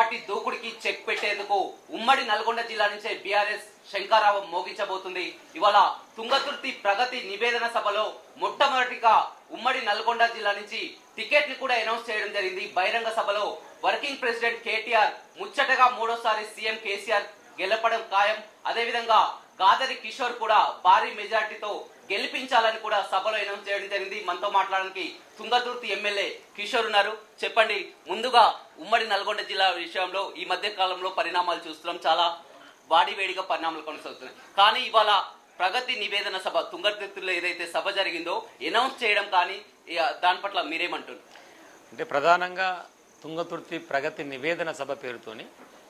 Party దూకుడికి check పెట్టేందుకు ఉమ్మడి నల్గొండ జిల్లా నుంచే బీఆర్ఎస్ శంఖారావం మోగించబోతుంది. ఇవాళ తుంగతుర్తి ప్రగతి నివేదన సభలో మొట్టమొదటిగా ఉమ్మడి నల్గొండ జిల్లా నుంచి టికెట్ ని కూడా అనౌన్స్ చేయడం జరిగింది. బహిరంగ సభలో వర్కింగ్ ప్రెసిడెంట్ కేటీఆర్ ముచ్చటగా మూడోసారి సీఎం కేసీఆర్ గెలపడం ఖాయం. అదేవిధంగా గాదరి కిషోర్ కూడా భారీ మెజార్టీతో గెలిపించాలని కూడా సభలో అనౌన్స్ చేయడం జరిగింది. మనతో మాట్లాడడానికి తుంగతుర్తి ఎమ్మెల్యే కిషోర్ ఉన్నారు. చెప్పండి, ముందుగా ఉమ్మడి నల్గొండ జిల్లా విషయంలో ఈ మధ్య కాలంలో పరిణామాలు చూస్తున్నాం, చాలా వాడివేడిగా పరిణామాలు కొనసాగుతున్నాయి. కానీ ఇవాళ ప్రగతి నివేదన సభ తుంగతుర్తిలో ఏదైతే సభ జరిగిందో అనౌన్స్ చేయడం కానీ దాని పట్ల మీరేమంటారు? అంటే ప్రధానంగా తుంగతుర్తి ప్రగతి నివేదన సభ పేరుతోని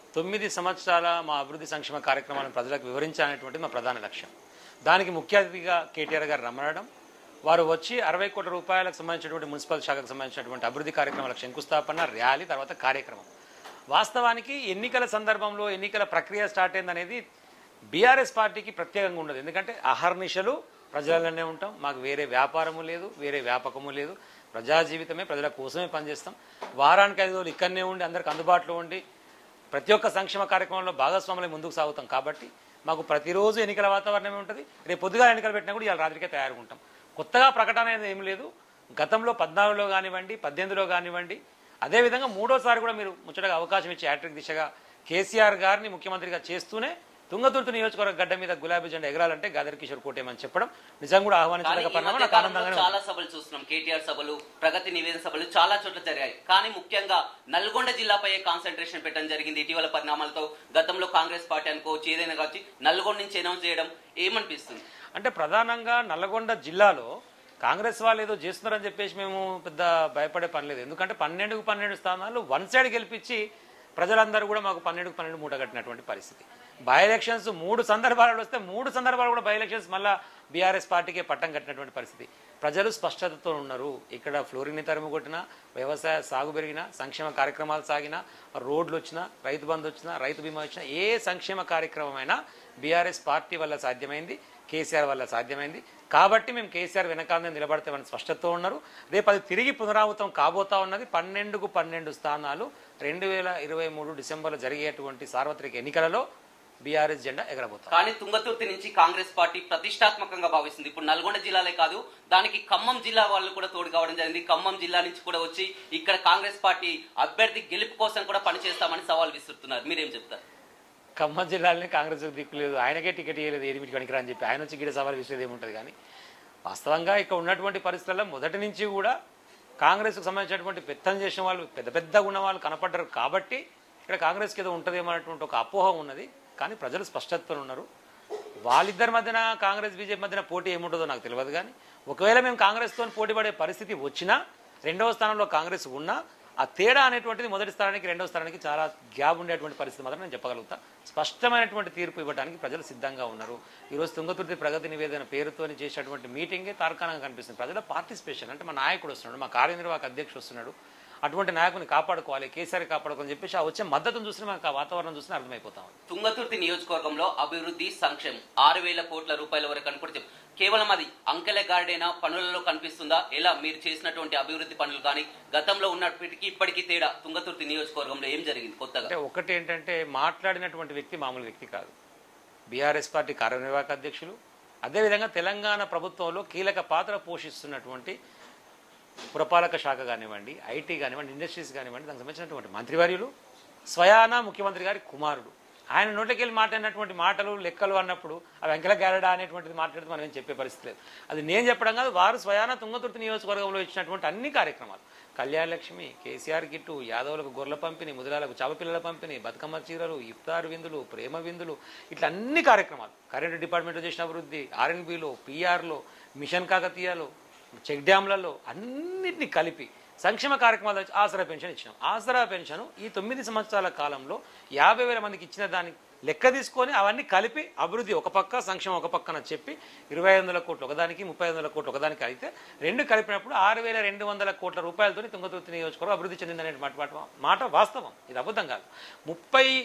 9 సంవత్సరాల మా అభివృద్ధి సంక్షేమ కార్యక్రమాలను ప్రజలకు వివరించాలనేటువంటిది మా ప్రధాన లక్ష్యం. దానికి ముఖ్య అతిథిగా కేటీఆర్ గారు రమ్మనడం, వారు వచ్చి 60 కోట్ల రూపాయలకు సంబంధించినటువంటి మున్సిపల్ శాఖకు సంబంధించినటువంటి అభివృద్ధి కార్యక్రమాలకు శంకుస్థాపన, ర్యాలీ, తర్వాత కార్యక్రమం. వాస్తవానికి ఎన్నికల సందర్భంలో ఎన్నికల ప్రక్రియ స్టార్ట్ అయిందనేది బీఆర్ఎస్ పార్టీకి ప్రత్యేకంగా ఉండదు. ఎందుకంటే అహర్నిశలు ప్రజలనే ఉంటాం, మాకు వేరే వ్యాపారము లేదు, వేరే వ్యాపకము లేదు, ప్రజా జీవితమే ప్రజల కోసమే పనిచేస్తాం. వారానికి 5 రోజులు ఇక్కడనే ఉండి అందరికి అందుబాటులో ఉండి ప్రతి ఒక్క సంక్షేమ కార్యక్రమంలో భాగస్వాములై ముందుకు సాగుతాం. కాబట్టి మాకు ప్రతిరోజు ఎన్నికల వాతావరణమే ఉంటుంది. రేపు పొద్దుగా ఎన్నికలు పెట్టినా కూడా ఇవాళ రాత్రికే తయారుగా ఉంటాం. కొత్తగా ప్రకటన అనేది ఏం లేదు. గతంలో 14లో కానివ్వండి, 18లో కానివ్వండి, అదేవిధంగా మూడోసారి కూడా మీరు ముచ్చటగా అవకాశం ఇచ్చి హ్యాట్రిక్ దిశగా కేసీఆర్ గారిని ముఖ్యమంత్రిగా చేస్తూనే తుంగతుర్తి నియోజకవర్గ గడ్డ మీద గులాబీ జెండా ఎగరాలంటే గాదరి కిషోర్ కోటేమని చెప్పడం నిజంగా కూడా ఆహ్వానించలేక చాలా సభలు చూస్తున్నాం. కేటీఆర్ సభలు, ప్రగతి నివేదన సభలు చాలా చోట్ల జరిగాయి. కానీ ముఖ్యంగా నల్గొండ జిల్లాపై కాన్సన్ట్రేషన్ పెట్టడం జరిగింది. ఇటీవల పరిణామాలతో గతంలో కాంగ్రెస్ పార్టీ అనుకోవచ్చు, ఏదైనా కావచ్చు, నల్గొండ నుంచి అనౌన్స్ చేయడం ఏమనిపిస్తుంది? అంటే ప్రధానంగా నల్గొండ జిల్లాలో కాంగ్రెస్ వాళ్ళు ఏదో చేస్తున్నారని చెప్పేసి మేము పెద్ద భయపడే పని లేదు. ఎందుకంటే 12కు 12 స్థానాలు వన్ సైడ్ గెలిపించి ప్రజలందరూ కూడా మాకు 12కు 12 మూట కట్టినటువంటి పరిస్థితి. బై ఎలక్షన్స్ 3 సందర్భాలు వస్తే 3 సందర్భాలు కూడా బై ఎలక్షన్స్ మళ్ళా బీఆర్ఎస్ పార్టీకే పట్టం కట్టినటువంటి పరిస్థితి. ప్రజలు స్పష్టతతో ఉన్నారు. ఇక్కడ ఫ్లోరింగ్ని తరిమి కొట్టినా, వ్యవసాయ సాగు పెరిగినా, సంక్షేమ కార్యక్రమాలు సాగినా, రోడ్లు వచ్చినా, రైతు బంధు వచ్చినా, రైతు బీమా వచ్చినా, ఏ సంక్షేమ కార్యక్రమమైనా బీఆర్ఎస్ పార్టీ వల్ల సాధ్యమైంది, కేసీఆర్ వల్ల సాధ్యమైంది. కాబట్టి మేము కేసీఆర్ వెనకాలనే నిలబడతామని స్పష్టతతో ఉన్నారు. రేపు అది తిరిగి పునరావృతం కాబోతా ఉన్నది. 12కు 12 స్థానాలు 2023 డిసెంబర్లో జరిగేటువంటి సార్వత్రిక ఎన్నికలలో బీఆర్ఎస్ జెండా ఎగరబోతారు. కానీ తుంగతుర్తి నుంచి కాంగ్రెస్ పార్టీ ప్రతిష్టాత్మకంగా భావిస్తుంది. ఇప్పుడు నల్గొండ జిల్లాలే కాదు, దానికి ఖమ్మం జిల్లా వాళ్ళు కూడా తోడు కావడం జరిగింది. ఖమ్మం జిల్లా నుంచి కూడా వచ్చి ఇక్కడ కాంగ్రెస్ పార్టీ అభ్యర్థి గెలుపు కోసం కూడా పనిచేస్తామని సవాల్ విసురుతున్నారు. మీరేం చెప్తారు? ఖమ్మం జిల్లాలోనే కాంగ్రెస్ దిక్కు లేదు, ఆయనకే టికెట్ ఇవ్వలేదు, ఏమిటి కనికిరా అని చెప్పి ఆయన వచ్చి గిడ సవాల్ విసిరేది ఏముంటుంది. కానీ వాస్తవంగా ఇక్కడ ఉన్నటువంటి పరిస్థితుల్లో మొదటి నుంచి కూడా కాంగ్రెస్కు సంబంధించినటువంటి పెత్తనం చేసిన వాళ్ళు, పెద్ద పెద్దగా ఉన్న వాళ్ళు కనపడ్డారు. కాబట్టి ఇక్కడ కాంగ్రెస్కి ఏదో ఉంటుందేమో అనేటువంటి ఒక అపోహ ఉన్నది. కానీ ప్రజలు స్పష్టతతో ఉన్నారు. వాళ్ళిద్దరి మధ్యన, కాంగ్రెస్ బీజేపీ మధ్యన పోటీ ఏముంటుందో నాకు తెలియదు. కానీ ఒకవేళ మేము కాంగ్రెస్తో పోటీ పడే పరిస్థితి వచ్చినా, 2వ స్థానంలో కాంగ్రెస్ ఉన్నా, ఆ తేడా అనేటువంటిది మొదటి స్థానానికి 2వ స్థానానికి చాలా గ్యాప్ ఉండేటువంటి పరిస్థితి మాత్రం నేను చెప్పగలుగుతా. స్పష్టమైనటువంటి తీర్పు ఇవ్వడానికి ప్రజలు సిద్ధంగా ఉన్నారు. ఈరోజు తుంగతుర్తి ప్రగతి నివేదన పేరుతో చేసేటువంటి మీటింగే తార్కాణంగా కనిపిస్తుంది. ప్రజల పార్టిసిపేషన్ అంటే మా నాయకుడు వస్తున్నాడు, మా కార్యనిర్వాహక అధ్యక్షుడు వస్తున్నాడు, అటువంటి నాయకుని కాపాడుకోవాలి, కేసీఆర్ కాపాడుకోవాలని చెప్పేసి ఆ వచ్చే మద్దతును చూసినా మనకు ఆ వాతావరణం చూసినా అర్థమైపోతాం. తుంగతుర్తి నియోజకవర్గంలో అభివృద్ధి సంక్షేమం 6,000 కోట్ల రూపాయల వరకు అని కూడా కేవలం అది అంకెల గార్డేనా, పనులలో కనిపిస్తుందా? ఎలా మీరు చేసినటువంటి అభివృద్ధి పనులు కానీ గతంలో ఉన్నప్పటికీ ఇప్పటికీ తేడా తుంగతుర్తి నియోజకవర్గంలో ఏం జరిగింది కొత్తగా? అంటే ఒకటి ఏంటంటే, మాట్లాడినటువంటి వ్యక్తి మామూలు వ్యక్తి కాదు. బీఆర్ఎస్ పార్టీ కార్యనిర్వాహక అధ్యక్షులు, అదేవిధంగా తెలంగాణ ప్రభుత్వంలో కీలక పాత్ర పోషిస్తున్నటువంటి పురపాలక శాఖ కానివ్వండి, ఐటీ కానివ్వండి, ఇండస్ట్రీస్ కానివ్వండి, దానికి సంబంధించినటువంటి మంత్రివర్యులు, స్వయానా ముఖ్యమంత్రి గారి కుమారుడు. ఆయన నోట్లకెళ్ళి మాట్లాడినటువంటి మాటలు, లెక్కలు అన్నప్పుడు ఆ వెంకల గారడా అనేటువంటిది మాట్లాడితే మనం ఏం చెప్పే పరిస్థితి లేదు. అది నేను చెప్పడం కాదు, వారు స్వయానా తుంగతుర్తి నియోజకవర్గంలో ఇచ్చినటువంటి అన్ని కార్యక్రమాలు, కళ్యాణ లక్ష్మి, కేసీఆర్ కిట్టు, యాదవులకు గొర్రెల పంపిణీ, ముదిరాలకు చాపపిల్లల పంపిణీ, బతుకమ్మ చీరలు, ఇఫ్తార్ విందులు, ప్రేమ విందులు, ఇట్లా అన్ని కార్యక్రమాలు, కరెంటు డిపార్ట్మెంట్లో చేసిన అభివృద్ధి, ఆర్ఎన్బిలో, పిఆర్లో, మిషన్ కాకతీయలో, చెక్ డ్యాంలలో అన్నింటినీ కలిపి సంక్షేమ కార్యక్రమాలు ఆసరా పెన్షన్ ఇచ్చినాం. ఆసరా పెన్షన్ ఈ 9 సంవత్సరాల కాలంలో 50,000 మందికి ఇచ్చిన దాన్ని లెక్క తీసుకొని అవన్నీ కలిపి అభివృద్ధి ఒక పక్క, సంక్షేమం ఒక పక్కన చెప్పి 2,500 కోట్లు ఒకదానికి, 3,500 కోట్లు ఒకదానికి అయితే 2 కలిపినప్పుడు 6,200 కోట్ల రూపాయలతో తుంగతుర్తి నియోజకవర్గం అభివృద్ధి చెందిందనే మాట వాస్తవం. ఇది అబద్ధం కాదు.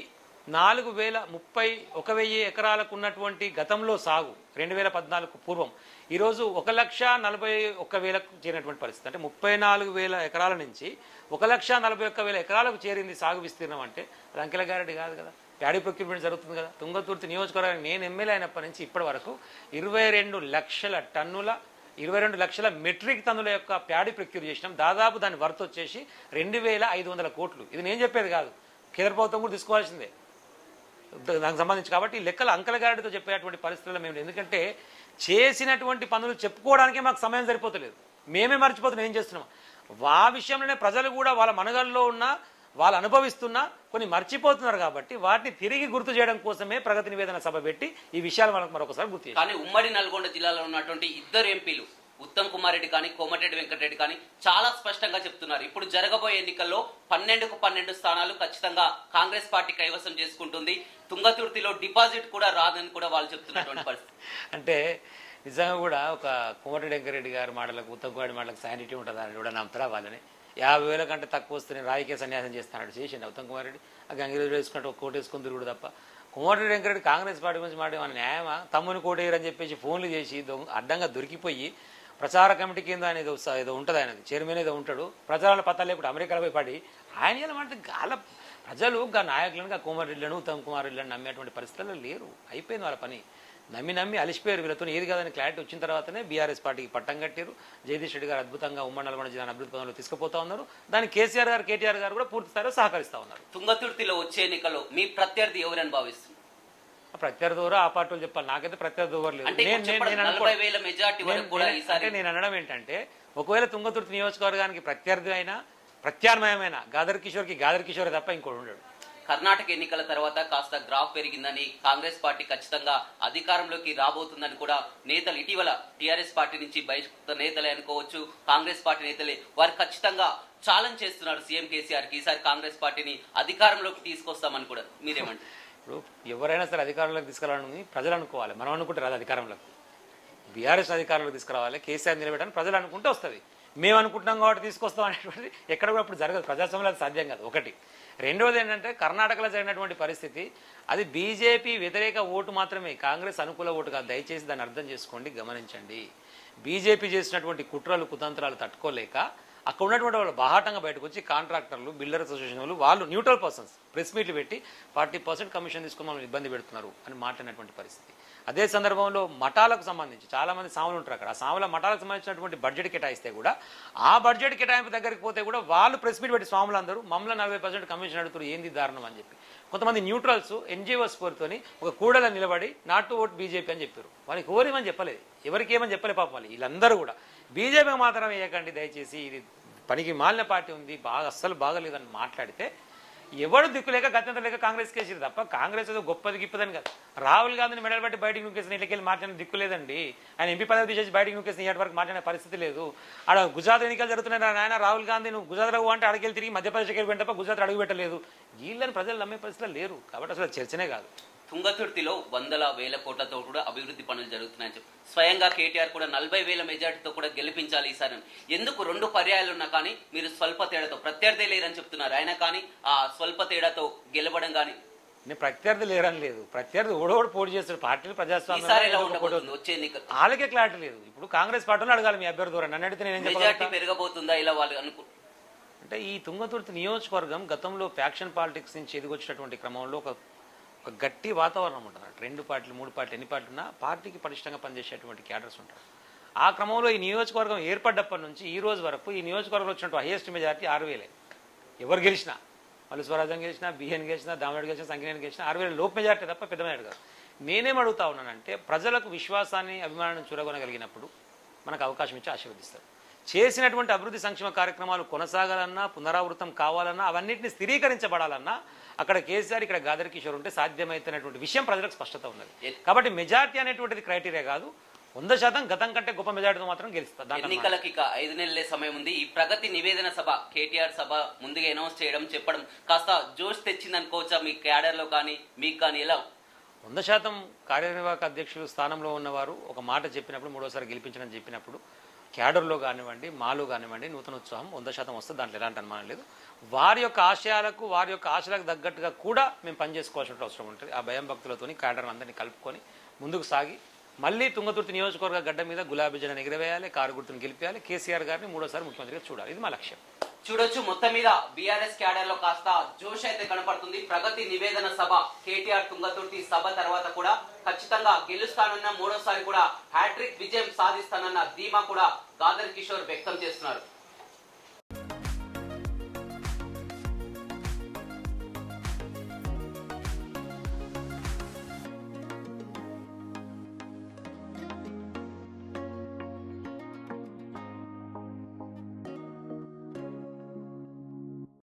1,000 ఎకరాలకు ఉన్నటువంటి గతంలో సాగు 2014 పూర్వం ఈరోజు 1,41,000కు చేరినటువంటి పరిస్థితి. అంటే 34,000 ఎకరాల నుంచి 1,41,000 ఎకరాలకు చేరింది సాగు విస్తీర్ణం. అంటే అది అంకెల గారెడ్డి కాదు కదా, ప్యాడీ ప్రొక్యూర్మెంట్ జరుగుతుంది కదా. తుంగతుర్తి నియోజకవర్గానికి నేను ఎమ్మెల్యే అయినప్పటి నుంచి ఇప్పటి వరకు 22 లక్షల టన్నుల 22 లక్షల మెట్రిక్ టన్నుల యొక్క ప్యాడీ ప్రొక్యూర్ చేసినాం. దాదాపు దాని వర్త్ వచ్చేసి 2,500 కోట్లు. ఇది నేను చెప్పేది కాదు, కేంద్ర ప్రభుత్వం కూడా తీసుకోవాల్సిందే దానికి సంబంధించి. కాబట్టి ఈ లెక్కలు అంకెల గారెడ్డితో చెప్పేటువంటి పరిస్థితుల్లో మేము, ఎందుకంటే చేసినటువంటి పనులు చెప్పుకోవడానికే మాకు సమయం సరిపోతలేదు, మేమే మర్చిపోతున్నాం ఏం చేస్తున్నాం. ఆ విషయంలోనే ప్రజలు కూడా వాళ్ళ మనగల్లో ఉన్న వాళ్ళు అనుభవిస్తున్నా కొన్ని మర్చిపోతున్నారు. కాబట్టి వాటిని తిరిగి గుర్తు చేయడం కోసమే ప్రగతి నివేదన సభ పెట్టి ఈ విషయాలు మనకు మరొకసారి గుర్తు చేయాలి. కానీ ఉమ్మడి నల్గొండ జిల్లాలో ఉన్నటువంటి ఇద్దరు ఎంపీలు ఉత్తమ్ కుమార్ రెడ్డి కానీ కోమటిరెడ్డి వెంకటరెడ్డి కానీ చాలా స్పష్టంగా చెప్తున్నారు, ఇప్పుడు జరగబోయే ఎన్నికల్లో 12కు 12 స్థానాలు ఖచ్చితంగా కాంగ్రెస్ పార్టీ కైవసం చేసుకుంటుంది, తుంగతుర్తిలో డిపాజిట్ కూడా రాదని కూడా వాళ్ళు చెప్తున్నటువంటి పరిస్థితి. అంటే నిజంగా కూడా ఒక కోమటిరెడ్డి వెంకటరెడ్డి గారి మాటలకు ఉత్తమ్ కుమార్ మాటలకు శానిటీ ఉంటుందని కూడా నమ్ముతారా వాళ్ళని. 50,000 కంటే తక్కువ వస్తే నేను రాజకీయ సన్యాసం చేస్తాను చేసిండు ఉత్తమ్ కుమార్ రెడ్డి. ఆ గంగిరెడ్డి వేసుకుంటే ఒక కోటు వేసుకుని తిరుగుడు తప్ప. కోమటిరెడ్డి వెంకటరెడ్డి కాంగ్రెస్ పార్టీ గురించి మాట మన న్యాయమా? తమ్ముని కోటేయరని చెప్పేసి ఫోన్లు చేసి అడ్డంగా దొరికిపోయి ప్రచార కమిటీ కింద ఆయన ఏదో ఉంటుంది, ఆయనది చైర్మన్ ఏదో ఉంటాడు, ప్రచారాల పత్రాలు లేకుండా అమెరికాలో పోయి పడి ఆయన ఏమంటే గాల ప్రజలు నాయకులను కోమటిరెడ్డిలను ఉత్తమ్ కుమార్ రెడ్డిలను నమ్మేటువంటి పరిస్థితుల్లో లేరు. అయిపోయింది వాళ్ళ పని. నమ్మి అలిసిపోయారు. వీళ్ళతో ఏది కాదని క్లారిటీ వచ్చిన తర్వాతనే బీఆర్ఎస్ పార్టీకి పట్టం కట్టారు. జగదీష్ రెడ్డి గారు అద్భుతంగా ఉమ్మడి నల్గొండ జిల్లాను అభివృద్ధి పదంలో తీసుకుపోతా ఉన్నారు. దానికి కేసీఆర్ గారు కేటీఆర్ గారు కూడా పూర్తి స్థాయిలో సహకరిస్తా ఉన్నారు. తుంగతుర్తిలో వచ్చే ఎన్నికల్లో మీ ప్రత్యర్థి ఎవరని భావిస్తున్నారు? ప్రత్యర్థి ఎవరో ఆ పార్టీలు చెప్పాలి, నాకైతే ప్రత్యర్థి ఎవరు లేదు. నేను అనడం ఏంటంటే, ఒకవేళ తుంగతుర్తి నియోజకవర్గానికి ప్రత్యర్థి అయినా ప్రత్యామ్నాయమైన గాదర్ కిషోర్ తప్ప ఇంకోటి ఉండడు. కర్ణాటక ఎన్నికల తర్వాత కాస్త గ్రాఫ్ పెరిగిందని, కాంగ్రెస్ పార్టీ ఖచ్చితంగా అధికారంలోకి రాబోతుందని కూడా నేతలు ఇటీవల టీఆర్ఎస్ పార్టీ నుంచి బహిష్కృత నేతలే అనుకోవచ్చు, కాంగ్రెస్ పార్టీ నేతలే వారు ఖచ్చితంగా ఛాలెంజ్ చేస్తున్నారు సీఎం కేసీఆర్ కి, ఈసారి కాంగ్రెస్ పార్టీని అధికారంలోకి తీసుకొస్తామని కూడా. మీరేమంటారు? ఇప్పుడు ఎవరైనా సరే అధికారంలోకి తీసుకురావాలని ప్రజలు అనుకోవాలి, మనం అనుకుంటే రాదు అధికారంలోకి. బీఆర్ఎస్ అధికారంలోకి తీసుకురావాలి, కేసీఆర్ నిలబెట్టని ప్రజలు అనుకుంటే వస్తుంది. మేము అనుకుంటున్నాం కాబట్టి తీసుకొస్తాం అనేటువంటి ఎక్కడ కూడా అప్పుడు జరగదు, ప్రజాస్వామ్యంలో అది సాధ్యం కాదు. ఒకటి. రెండవది ఏంటంటే, కర్ణాటకలో జరిగినటువంటి పరిస్థితి అది బీజేపీ వ్యతిరేక ఓటు మాత్రమే, కాంగ్రెస్ అనుకూల ఓటు కాదు. దయచేసి దాన్ని అర్థం చేసుకోండి, గమనించండి. బీజేపీ చేసినటువంటి కుట్రలు కుతంత్రాలు తట్టుకోలేక అక్కడ ఉన్నటువంటి వాళ్ళు బాహాటంగా బయటకు వచ్చి కాంట్రాక్టర్లు, బిల్డర్ అసోసియేషన్ వాళ్ళు న్యూట్రల్ పర్సన్స్ ప్రెస్ మీట్లు పెట్టి 40% కమిషన్ తీసుకుని మమ్మల్ని ఇబ్బంది పెడుతున్నారు అని మాట్లాడినటువంటి పరిస్థితి. అదే సందర్భంలో మఠాలకు సంబంధించి చాలా మంది సాములు ఉంటారు అక్కడ, ఆ సాముల మఠాలకు సంబంధించినటువంటి బడ్జెట్ కేటాయిస్తే కూడా ఆ బడ్జెట్ కేటాయింపు దగ్గరికి పోతే కూడా వాళ్ళు ప్రెస్ మీట్ పెట్టి స్వాములందరూ మమ్మల్ని 40% కమిషన్ అడుగుతారు, ఏంది దారుణం అని చెప్పి. కొంతమంది న్యూట్రల్స్ ఎన్జిఓస్ కోరుతోని ఒక కూడల నిలబడి నాట్ టు ఓట్ బీజేపీ అని చెప్పారు. వాళ్ళకి ఎవరేమని చెప్పలేదు, ఎవరికి ఏమని చెప్పలే పాపం వాళ్ళు. వీళ్ళందరూ కూడా బీజేపీ మాత్రం వేయకండి దయచేసి, ఇది పనికి మాలిన పార్టీ ఉంది, అస్సలు బాగలేదని మాట్లాడితే ఎవడు దిక్కులేక గతంతో లేక కాంగ్రెస్ కేసీరు తప్ప కాంగ్రెస్ ఏదో గొప్పది గిప్పదని కాదు. రాహుల్ గాంధీని మెడల్ బట్టి బయటికి నూకేసిన ఇట్లకెళ్ళి మాట్లాడిన దిక్కు లేదండి. ఆయన ఎంపీ పదవి తీసేసి బయటికి నూకేసిన ఇప్పటి వరకు మాట్లాడే పరిస్థితి లేదు. ఆడ గుజరాత్ ఎన్నికలు జరుగుతున్నాయి, ఆయన రాహుల్ గాంధీ నువ్వు గుజరాత్లో అంటే అడగెళ్ళి తిరిగి మధ్యప్రదేశ్కి వెళ్ళి తప్ప గుజరాత్ అడుగు పెట్టలేదు. వీళ్ళని ప్రజలు నమ్మే పరిస్థితులు లేరు. కాబట్టి అసలు చర్చనే కాదు. తుంగతుర్తిలో 100,000 కోట్లతో కూడా అభివృద్ధి పనులు జరుగుతున్నాయని చెప్పి స్వయంగా కేటీఆర్ కూడా 40,000 మెజార్టీతో కూడా గెలిపించాలి ఈసారి. ఎందుకు 2 పర్యాయాలు ఉన్నా కానీ మీరు స్వల్ప తేడాతో, ప్రత్యర్థి లేరని చెప్తున్నారు ఆయన, కానీ ఆ స్వల్ప తేడాతో గెలవడం కానీ నేను ప్రత్యర్థి లేరని లేదు. ప్రత్యర్థి ఓడోడు పోటీ చేస్తాడు, పార్టీలు ప్రజాస్వామ్యం వచ్చే ఎన్నికలు వాళ్ళకే క్లారిటీ లేదు. ఇప్పుడు కాంగ్రెస్ పార్టీలో అడగాలి మీ అభ్యర్థి ద్వారా, నన్ను అడిగితే నేను మెజార్టీ పెరగబోతుందా ఇలా వాళ్ళు అంటే ఈ తుంగతుర్తి నియోజకవర్గం గతంలో ఫ్యాక్షన్ పాలిటిక్స్ నుంచి ఎదిగొచ్చినటువంటి క్రమంలో ఒక గట్టి వాతావరణం ఉంటుంది. 2 పార్టీలు 3 పార్టీలు ఎన్ని పార్టీలు ఉన్నా పార్టీకి పటిష్టంగా పనిచేసేటువంటి క్యాడర్స్ ఉంటారు. ఆ క్రమంలో ఈ నియోజకవర్గం ఏర్పడ్డప్పటి నుంచి ఈ రోజు వరకు ఈ నియోజకవర్గంలో వచ్చినట్టు హైయెస్ట్ మెజార్టీ 6,000. ఎవరు గెలిచినా, మళ్ళీ స్వరాజ్యం గెలిచినా, బిఎన్ గెలిచినా, దామరెడ్డి గెలిచినా, సంఖ్యని గెలిచినా 6,000 లోపు మెజార్టీ తప్ప పెద్ద మెజార్టీ కాదు. నేనేం అడుగుతా ఉన్నానంటే, ప్రజలకు విశ్వాసాన్ని అభిమానాన్ని చూరగొనగలిగినప్పుడు మనకు అవకాశం ఇచ్చి ఆశీర్వదిస్తారు. చేసినటువంటి అభివృద్ధి సంక్షేమ కార్యక్రమాలు కొనసాగాలన్నా, పునరావృతం కావాలన్నా, అవన్నింటినీ స్థిరీకరించబడాలన్నా అక్కడ కేసీఆర్, ఇక్కడ గాదర్ కిషోర్ ఉంటే సాధ్యమైతున్నటువంటి విషయం ప్రజలకు స్పష్టత ఉన్నది. కాబట్టి మెజార్టీ అనేటువంటిది క్రైటీరియా కాదు. 100% గతం కంటే గొప్ప మెజార్టీతో మాత్రం గెలుస్తారు. ఎన్నికలకి 5 నెలలే సమయం ఉంది. ఈ ప్రగతి నివేదన సభ, కేటీఆర్ సభ ముందుగా అనౌన్స్ చేయడం, చెప్పడం కాస్త జోష్ తెచ్చింది అనుకోవచ్చా మీ క్యాడర్ లో కానీ మీకు కానీ? ఎలా? 100% కార్యనిర్వాహక అధ్యక్షులు స్థానంలో ఉన్నవారు ఒక మాట చెప్పినప్పుడు, 3వసారి గెలిపించడం చెప్పినప్పుడు క్యాడర్లో కానివ్వండి, మాలో కానివ్వండి నూతన ఉత్సాహం 100% వస్తుంది. దాంట్లో ఎలాంటి అనుమానం లేదు. వారి యొక్క ఆశయాలకు, వారి యొక్క ఆశలకు తగ్గట్టుగా కూడా మేము పనిచేసుకోవాల్సిన అవసరం ఉంటుంది. ఆ భయం భక్తులతోని క్యాడర్ అందరినీ కలుపుకొని ముందుకు సాగి మళ్ళీ తుంగతుర్తి నియోజకవర్గ గడ్డ మీద గులాబీ జెండాను ఎగిరవేయాలి, కారు గుర్తును గెలిపేయాలి, కేసీఆర్ గారిని 3వ సారి ముఖ్యమంత్రిగా చూడాలి. ఇది మా లక్ష్యం. చూడొచ్చు, మొత్తం మీద బీఆర్ఎస్ క్యాడర్ లో కాస్త జోష్ అయితే కనపడుతుంది. ప్రగతి నివేదన సభ కేటీఆర్ తుంగతుర్తి సభ తర్వాత కూడా ఖచ్చితంగా గెలుస్తానన్న 3వ సారి కూడా హ్యాట్రిక్ విజయం సాధిస్తానన్న ధీమా కూడా గాదర్ కిషోర్ వ్యక్తం చేస్తున్నారు.